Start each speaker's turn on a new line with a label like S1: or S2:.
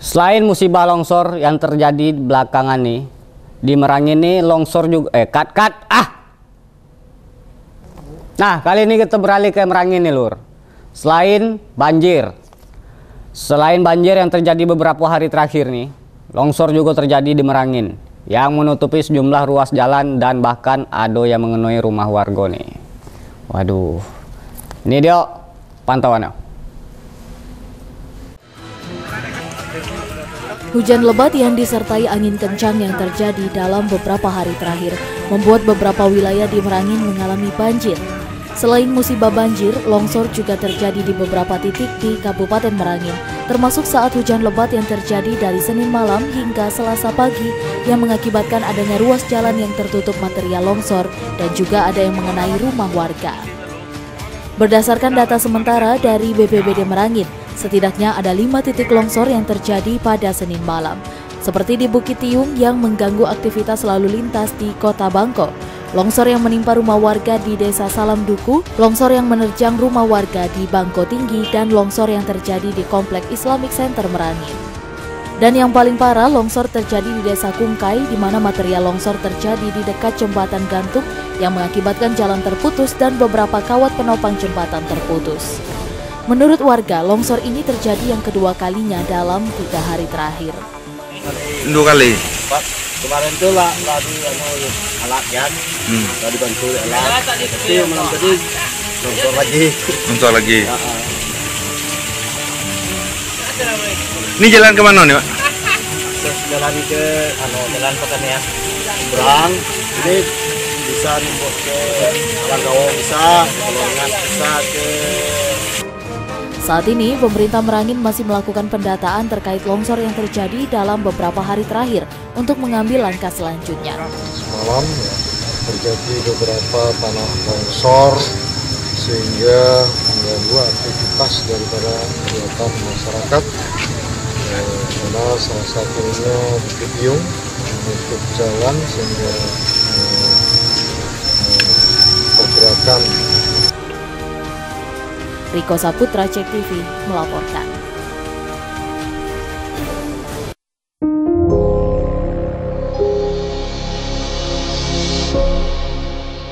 S1: Selain musibah longsor yang terjadi belakangan nih, di Merangin nih longsor juga Nah, kali ini kita beralih ke Merangin nih, Lur. Selain banjir yang terjadi beberapa hari terakhir nih, longsor juga terjadi di Merangin yang menutupi sejumlah ruas jalan dan bahkan ada yang mengenai rumah warga nih. Waduh. Ini dia pantauannya.
S2: Hujan lebat yang disertai angin kencang yang terjadi dalam beberapa hari terakhir membuat beberapa wilayah di Merangin mengalami banjir. Selain musibah banjir, longsor juga terjadi di beberapa titik di Kabupaten Merangin, termasuk saat hujan lebat yang terjadi dari Senin malam hingga Selasa pagi yang mengakibatkan adanya ruas jalan yang tertutup material longsor dan juga ada yang mengenai rumah warga. Berdasarkan data sementara dari BPBD Merangin, setidaknya ada 5 titik longsor yang terjadi pada Senin malam, seperti di Bukit Tiung yang mengganggu aktivitas lalu lintas di Kota Bangko, longsor yang menimpa rumah warga di Desa Salam Duku, longsor yang menerjang rumah warga di Bangko Tinggi, dan longsor yang terjadi di Komplek Islamic Center Merangin. Dan yang paling parah, longsor terjadi di Desa Kungkai, di mana material longsor terjadi di dekat jembatan gantung yang mengakibatkan jalan terputus dan beberapa kawat penopang jembatan terputus. Menurut warga, longsor ini terjadi yang kedua kalinya dalam 3 hari terakhir.
S3: 2 kali?
S4: Pak, kemarin tuh lagi alat kan, lagi bantu alat, tapi malam tadi longsor lagi.
S3: Longsor lagi. Ini jalan kemana nih, Pak?
S4: Jalan ke jalan Petanian Seberang. Ini bisa nembus ke Langgawo, bisa Pelongan, bisa ke.
S2: Saat ini, pemerintah Merangin masih melakukan pendataan terkait longsor yang terjadi dalam beberapa hari terakhir untuk mengambil langkah selanjutnya.
S5: Semalam terjadi beberapa tanah longsor sehingga mengganggu aktivitas daripada kegiatan masyarakat. Karena salah satunya Bukit Tiung menutup jalan sehingga pergerakan.
S2: Riko Saputra, Cek TV melaporkan.